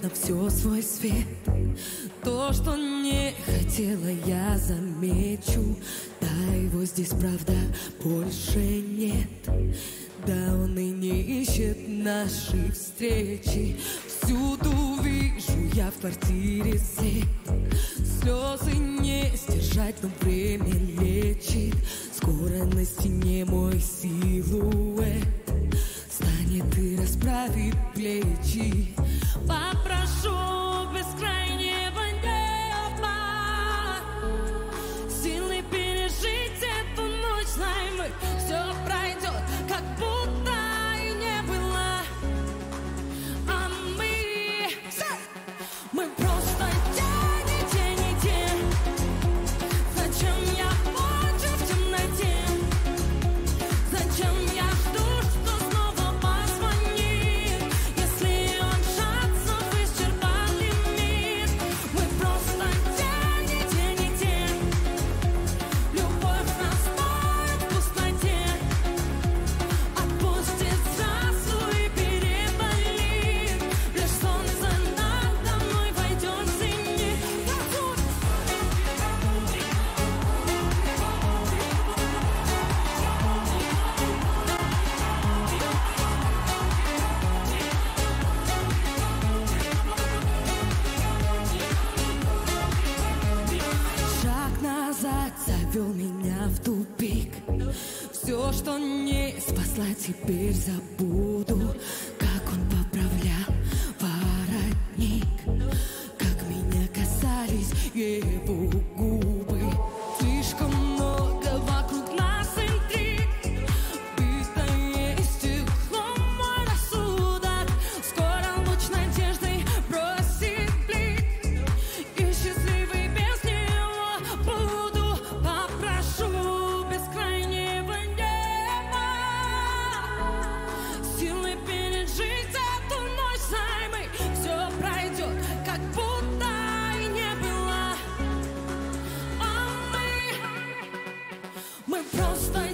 на все свой свет. То, что не хотела, я замечу. Да, его здесь, правда, больше нет. Да, он и не ищет наши встречи. Всюду вижу я в квартире след. Слезы не сдержать, но время лечит. Скоро на стене мой силуэт станет и расправит плечи. Попрошу бескрайнего неба силы пережить эту ночь с нами. Все пройдет, как будто и не было. А мы просто тень и тень. Зачем я плачу в темноте? Зачем я жду, что снова позвонит, если он шансов исчерпал лимит? Мы просто тень и тень. Любовь нас спает в пустоте, отпустит сразу и переболит. Лишь солнце надо мной войдет в зенит. Шаг назад завел меня в тупик. Все, что не спасла, теперь забуду. Как он поправлял воротник, как меня касались его губы. Слишком много вокруг нас интриг, битое стекло мой рассудок. Скоро луч надежды бросит блик, и счастливый без него буду. Попрошу бескрайнего неба силы пережить эту ночь с нами. Все пройдет, как будто и не было. А мы просто